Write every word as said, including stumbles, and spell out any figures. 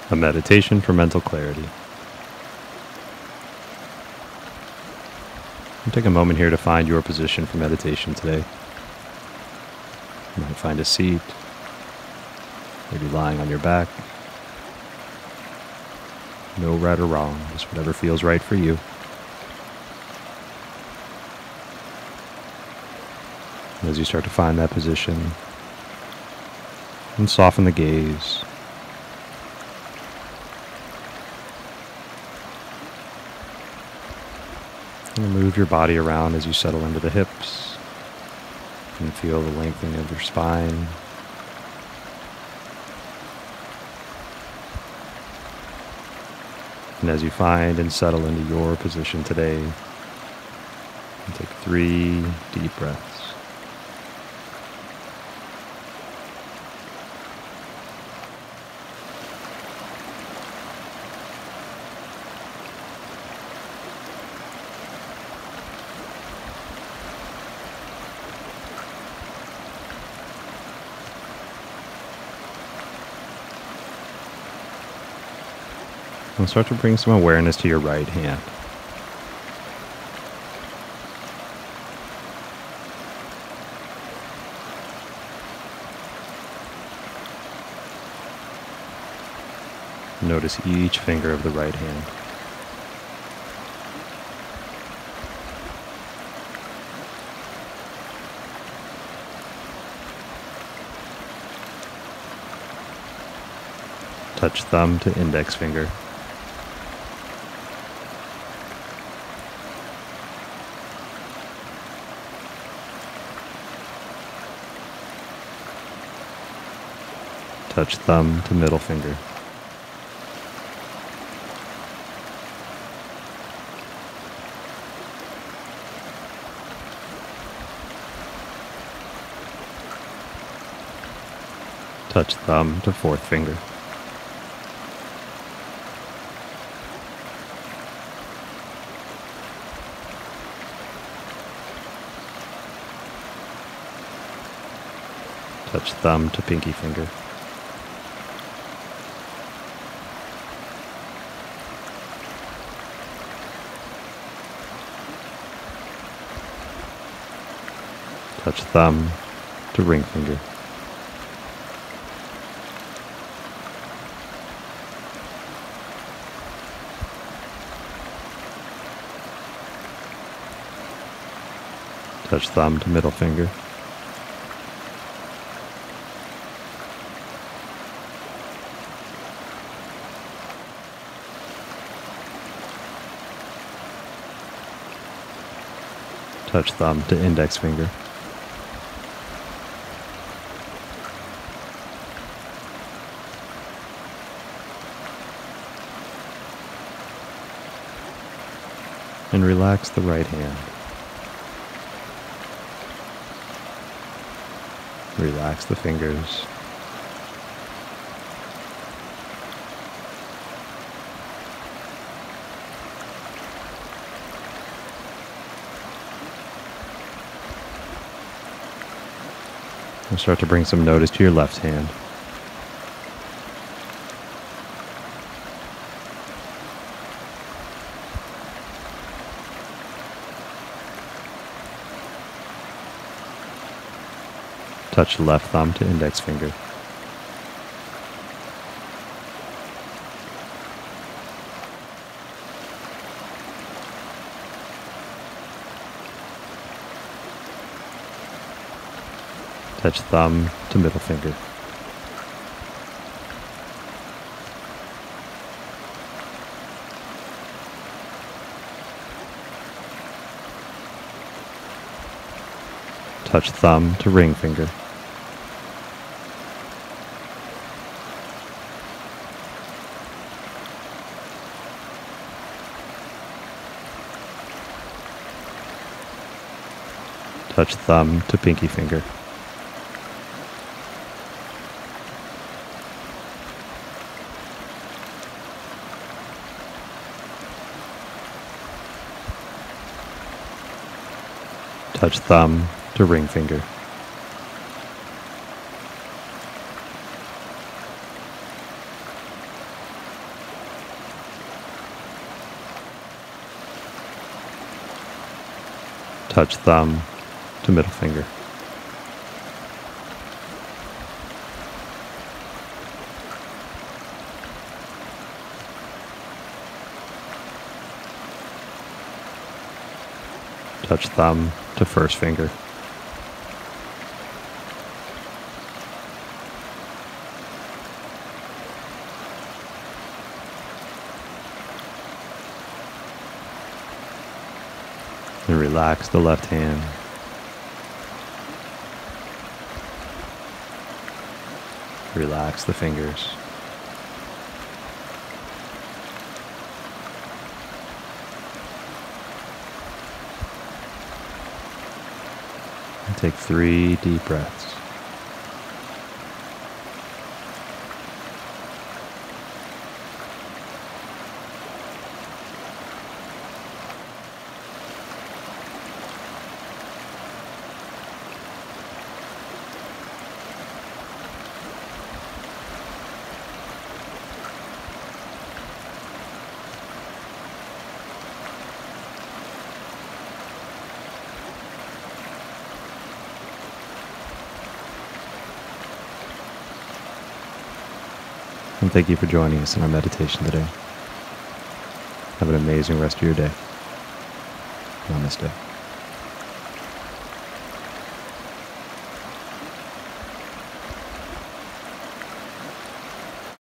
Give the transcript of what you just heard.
A meditation for mental clarity. And take a moment here to find your position for meditation today. You might find a seat, maybe lying on your back. No right or wrong, just whatever feels right for you. And as you start to find that position, and soften the gaze. And move your body around as you settle into the hips and feel the lengthening of your spine. And as you find and settle into your position today, take three deep breaths. And start to bring some awareness to your right hand. Notice each finger of the right hand. Touch thumb to index finger. Touch thumb to middle finger. Touch thumb to fourth finger. Touch thumb to pinky finger. Touch thumb to ring finger. Touch thumb to middle finger. Touch thumb to index finger. And relax the right hand. Relax the fingers. And start to bring some notice to your left hand. Touch left thumb to index finger. Touch thumb to middle finger. Touch thumb to ring finger. Touch thumb to pinky finger. Touch thumb to ring finger. Touch thumb to middle finger. Touch thumb to first finger. And relax the left hand. Relax the fingers. And take three deep breaths. And thank you for joining us in our meditation today. Have an amazing rest of your day. Namaste.